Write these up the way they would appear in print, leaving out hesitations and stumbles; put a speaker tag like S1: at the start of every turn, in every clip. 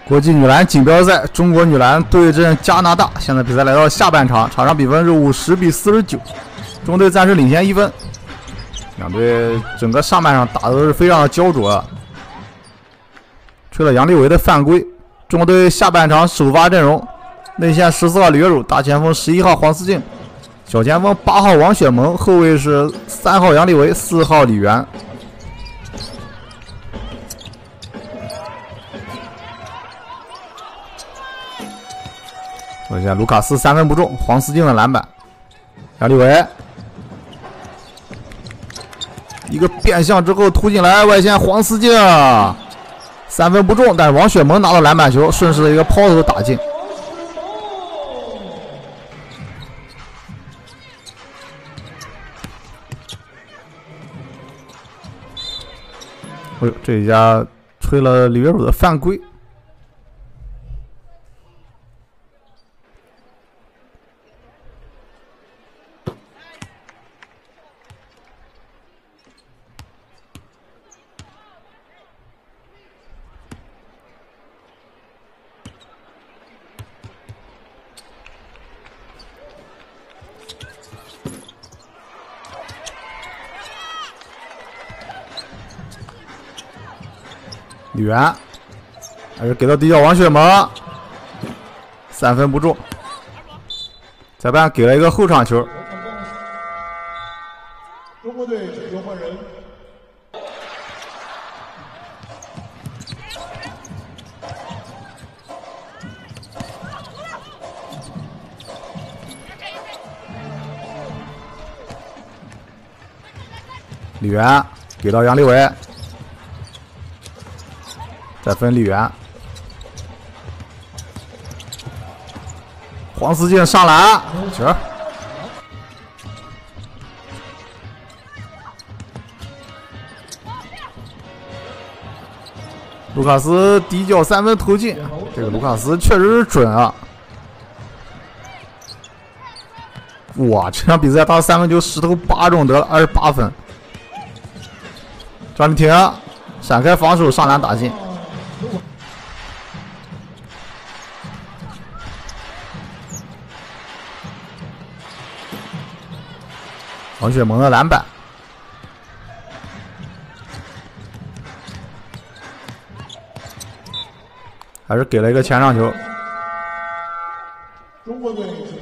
S1: 国际女篮锦标赛，中国女篮对阵加拿大。现在比赛来到下半场，场上比分是50比49，中队暂时领先1分。两队整个上半场打的都是非常的焦灼啊。吹了杨利伟的犯规，中国队下半场首发阵容：内线14号李月汝，大前锋11号黄思静，小前锋8号王雪萌，后卫是3号杨利伟，4号李媛。首先卢卡斯3分不中，黄思静的篮板，杨利伟一个变向之后突进来，外线黄思静3分不中，但是王雪萌拿到篮板球，顺势的一个抛投打进。哎呦，这一下吹了李月汝的犯规。李媛还是给到底角王雪萌，3分不中。裁判给了一个后场球。
S2: 中国队请求换人。
S1: 李媛给到杨利伟。再分李媛，黄思静上篮，球。卢卡斯底角3分投进，这个卢卡斯确实是准啊！哇，这场比赛他3分球10投8中，得了28分。张丽婷闪开防守，上篮打进。王雪萌的篮板，还是给了一个前场球。
S2: 中国队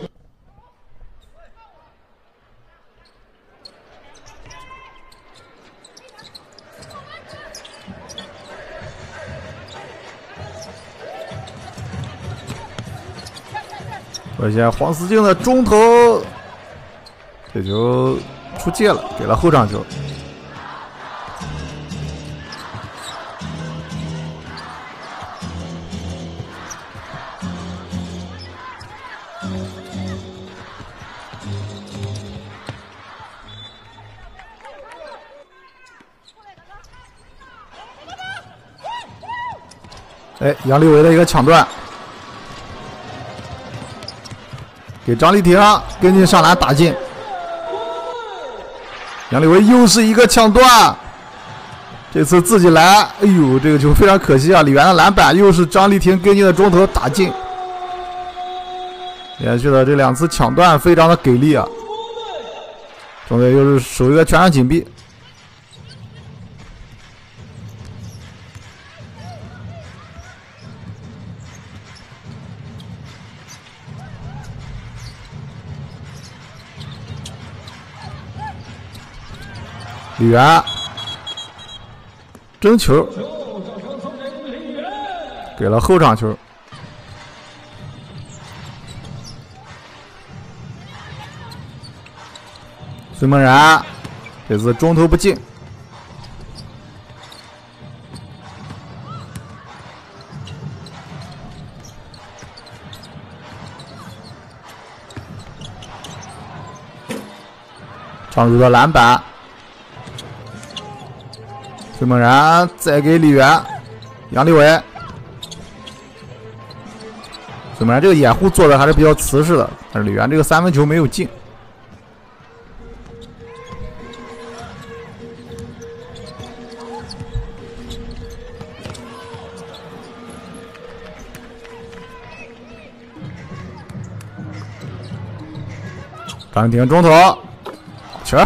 S1: 而且黄思静的中投，这球出界了，给了后场球。哎，杨利伟的一个抢断。给张丽婷跟进上篮打进，杨利伟又是一个抢断，这次自己来，哎呦，这个球非常可惜啊！李媛的篮板又是张丽婷跟进的中投打进，连续的这2次抢断非常的给力啊！中队又是守一个全场紧逼。李媛争球，给了后场球。孙梦然这次中投不进，张如的篮板。孙梦然再给李媛，杨利伟。孙梦然这个掩护做的还是比较瓷实的，但是李媛这个3分球没有进。 张婷中投，球。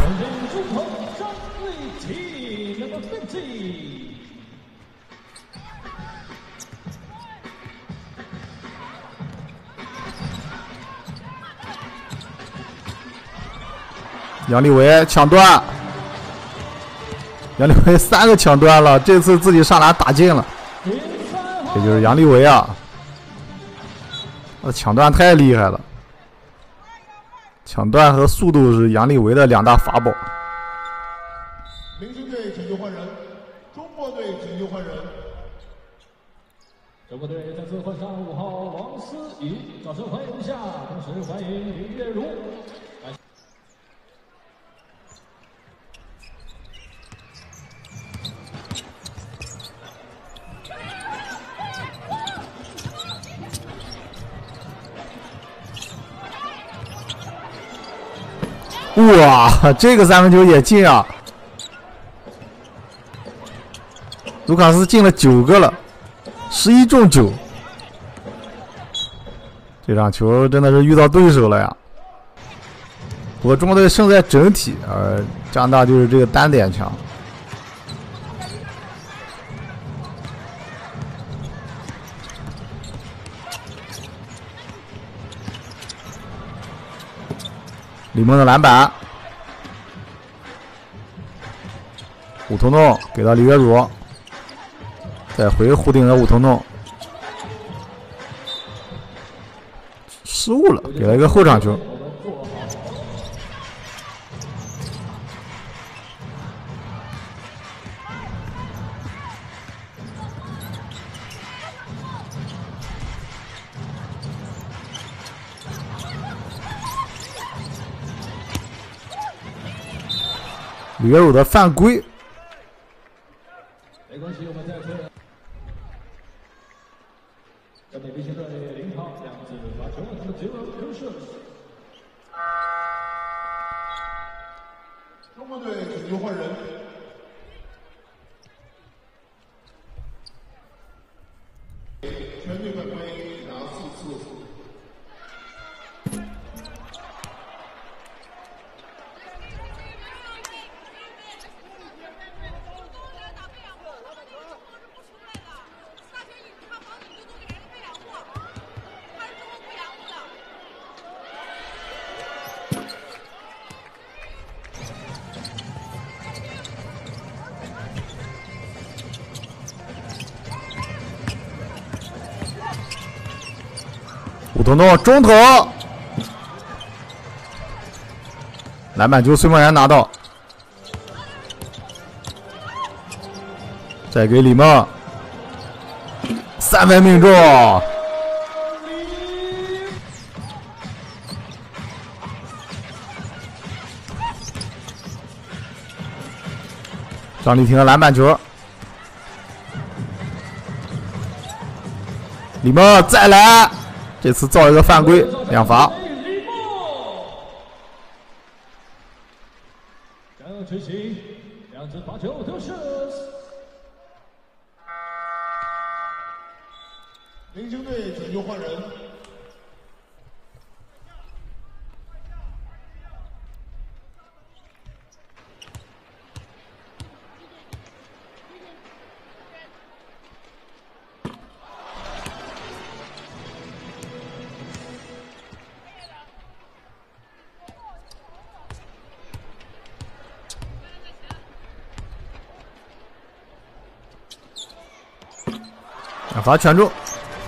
S1: 杨利伟抢断，杨利伟3个抢断了，这次自己上篮打进了，这就是杨利伟啊！抢断太厉害了，抢断和速度是杨利伟的2大法宝。
S2: 明星队请求换人，中国队请求换人。
S3: 中国队再次换上5号王思颖，掌声欢迎一下，同时欢迎林月如。
S1: 哇，这个3分球也进啊！卢卡斯进了9个了，11中9。这场球真的是遇到对手了呀！不过中国队胜在整体，加拿大就是这个单点强。李梦的篮板，武彤彤给到李月茹，再回弧顶的武彤彤，失误了，给了一个后场球。李月茹的犯规，
S3: 没关系，我们再次这边明星队0号两次罚球，他们只有丢射。
S2: 中国队请求换人。全队犯规拿4次。
S1: 武彤彤中投，篮板球孙梦然拿到，再给李梦，3分命中。张丽婷的篮板球，李梦再来。这次造一个犯规，2罚。
S3: 将要执行2次罚球丢射。
S2: 明星队请求换人。
S1: 2罚全中。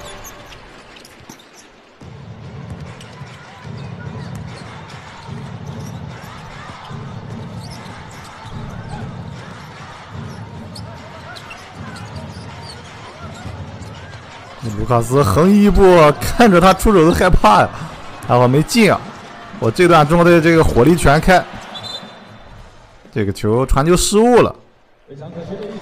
S1: 卢卡斯横移一步，看着他出手都害怕呀，还好没进啊！我这段中国队这个火力全开，这个球传球失误了。
S3: 非常可惜的。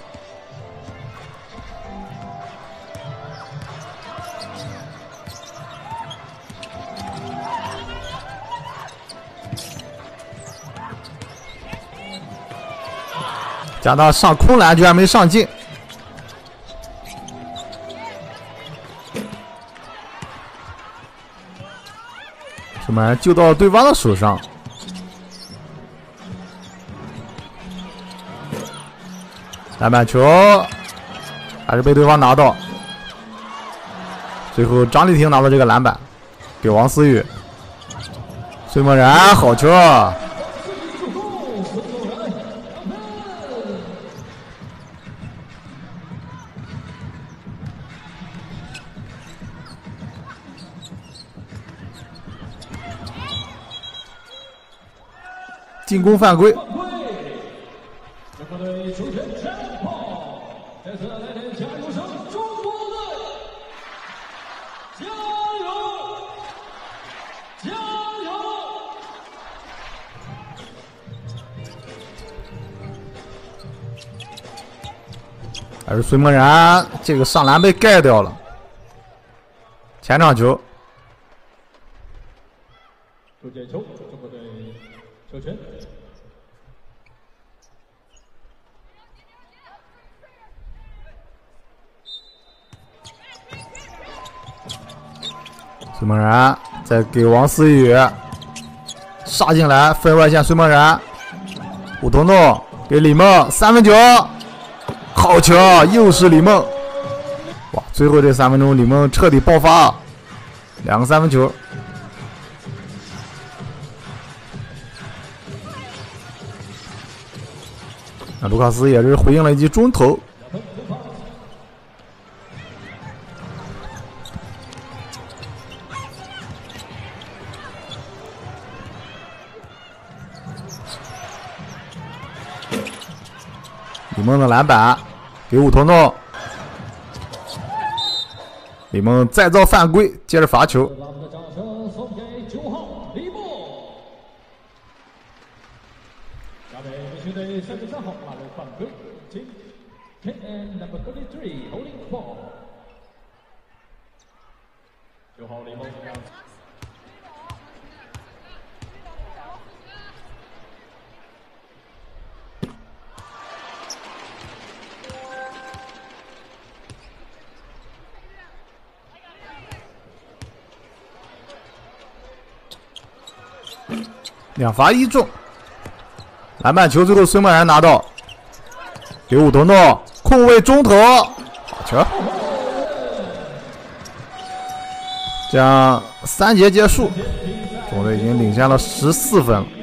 S1: 加拿大上空篮居然没上进，什么就到对方的手上。 篮板球还是被对方拿到，最后张丽婷拿到这个篮板，给王思雨。孙梦然好球！进攻犯规。
S3: 中国队球权全跑，在此来点加油声，中国队加油！加油！
S1: 还是孙梦然这个上篮被盖掉了，前场球。
S3: 出界球，中国队球权。
S1: 孙梦然再给王思雨杀进来，分外线孙梦然，武桐桐给李梦三分球，好球，又是李梦！哇，最后这3分钟李梦彻底爆发，2个3分球。那卢卡斯也是回应了一记中投。 李梦的篮板给武桐桐，李梦再造犯规，接着罚球。
S3: 把我们的掌声送给9号李梦。下面明星队33号拿入犯规，请 KN number 33 holding ball。9号李梦。
S1: 2罚1中，篮板球最后孙梦然拿到，给武桐桐空位中投，好球！这样3节结束，中国队已经领先了14分了。